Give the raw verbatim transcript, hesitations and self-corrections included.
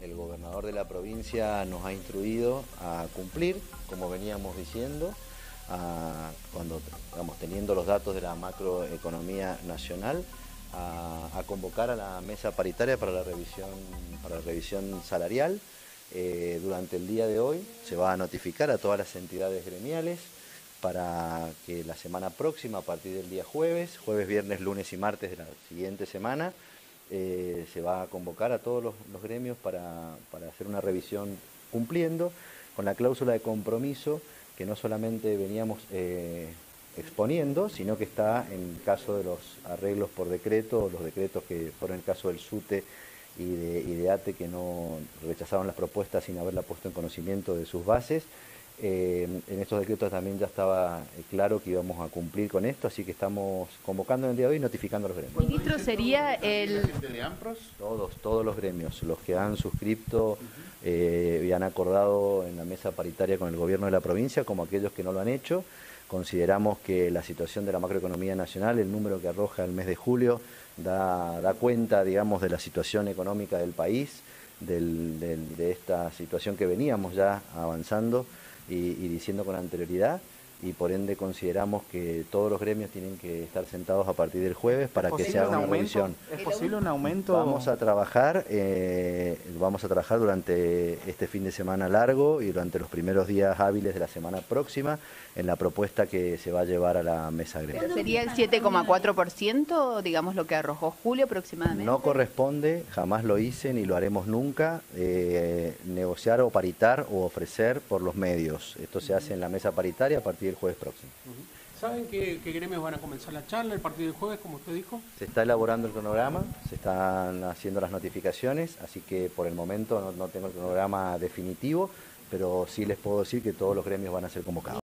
el gobernador de la provincia nos ha instruido a cumplir, como veníamos diciendo, a, cuando vamos teniendo los datos de la macroeconomía nacional, a, a convocar a la mesa paritaria para la revisión, para la revisión salarial. Eh, durante el día de hoy se va a notificar a todas las entidades gremiales para que la semana próxima, a partir del día jueves, jueves, viernes, lunes y martes de la siguiente semana, eh, se va a convocar a todos los, los gremios para, para hacer una revisión cumpliendo con la cláusula de compromiso que no solamente veníamos eh, exponiendo, sino que está en caso de los arreglos por decreto, los decretos que fueron el caso del SUTE y de, y de ATE, que no rechazaron las propuestas sin haberla puesto en conocimiento de sus bases. Eh, en estos decretos también ya estaba claro que íbamos a cumplir con esto, así que estamos convocando en el día de hoy y notificando a los gremios. Ministro, sería el... de AMPROS? Todos, todos los gremios, los que han suscrito eh, y han acordado en la mesa paritaria con el gobierno de la provincia, como aquellos que no lo han hecho. Consideramos que la situación de la macroeconomía nacional, el número que arroja el mes de julio, da, da cuenta, digamos, de la situación económica del país, del, del, de esta situación que veníamos ya avanzando y, y diciendo con anterioridad, y por ende consideramos que todos los gremios tienen que estar sentados a partir del jueves para que se haga una revisión. ¿Es posible un aumento? Vamos a trabajar, eh, vamos a trabajar durante este fin de semana largo y durante los primeros días hábiles de la semana próxima en la propuesta que se va a llevar a la mesa gremial. ¿Sería el siete coma cuatro por ciento, digamos, lo que arrojó julio aproximadamente? No corresponde, jamás lo hice ni lo haremos nunca, eh, negociar o paritar o ofrecer por los medios. Esto se hace en la mesa paritaria a partir del jueves próximo. ¿Saben qué, qué gremios van a comenzar la charla a partir del jueves, como usted dijo? Se está elaborando el cronograma, se están haciendo las notificaciones, así que por el momento no, no tengo el cronograma definitivo, pero sí les puedo decir que todos los gremios van a ser convocados.